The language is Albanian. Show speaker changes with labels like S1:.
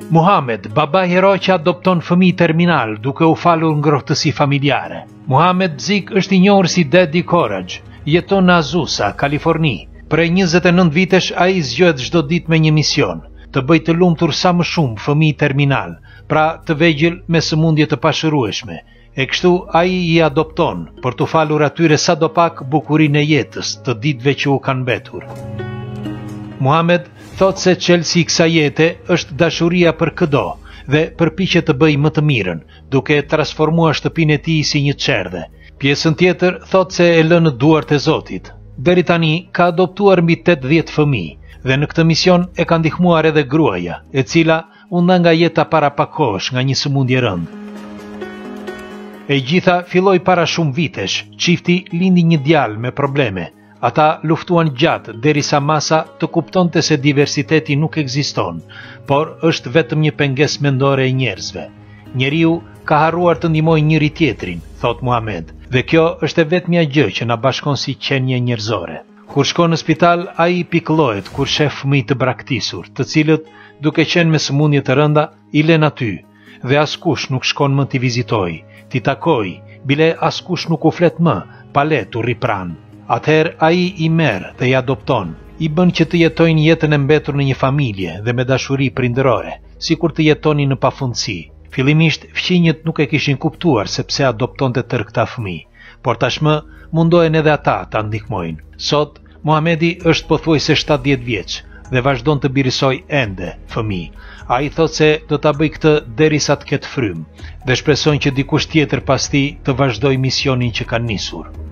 S1: Muhamed, baba heroi që adopton fëmijë terminal duke u falur ngrohtësi familjare. Muhamed Bzik është i njohur si Daddy Courage, jeton në Azusa, Kaliforni. Prej 29 vitesh ai zgjohet çdo ditë me një mision, të bëjë të lumtur sa më shumë fëmijë terminal, pra të vegjël me sëmundje të pashërueshme. E kështu ai I adopton për të falur atyre sadopak bukurinë e jetës të ditëve që u kanë mbetur. Muhamed thot se çelësi I kësaj jete është dashuria për çdo dhe përpiqet të bëjë më të mirën, duke transformuar shtëpinë e tij si një çerdhe. Pjesën tjetër thot se e lë në duart e Zotit. Deri tani ka adoptuar mbi 80 fëmijë dhe në këtë mision e ka ndihmuar edhe gruaja, e cila u nda nga jeta para pak kohësh nga një sëmundje rëndë. E gjitha filloi para shumë vitesh, çifti lindi një djalë me probleme. Ata luftuan gjatë derisa masa të kuptonte se diversiteti nuk ekziston, por është vetëm një pengesë mendore e njerëzve. Njeriu ka harruar të ndihmojë njëri tjetrin, thot Muhamed, dhe kjo është e vetmja gjë që na bashkon si qenie njerëzore. Kur shkon në spital, ai pikëllohet kur shef fëmijë të braktisur, të cilët, duke qenë me sëmundje të rënda, I lën aty, dhe askush nuk shkon më t'i vizitojë, t'i takojë, bile askush nuk u flet më, pa le t'u ripran. Atëherë ai I merr dhe I adopton, I bën që të jetojnë jetën e mbetur në një familje dhe me dashuri prindërore, sikur të jetonin në pafundësi. Fillimisht fqinjët nuk e kishin kuptuar se pse adoptonte tërë këta fëmijë, por tashmë mundohen edhe ata ta ndihmojnë. Sot Muhamedi është pothuajse 70 vjeç dhe vazhdon të birisoj ende fëmijë. Ai thot se do ta bëj këtë derisa të ketë frymë dhe shpreson që dikush tjetër pas tij të vazhdojë misionin që ka nisur.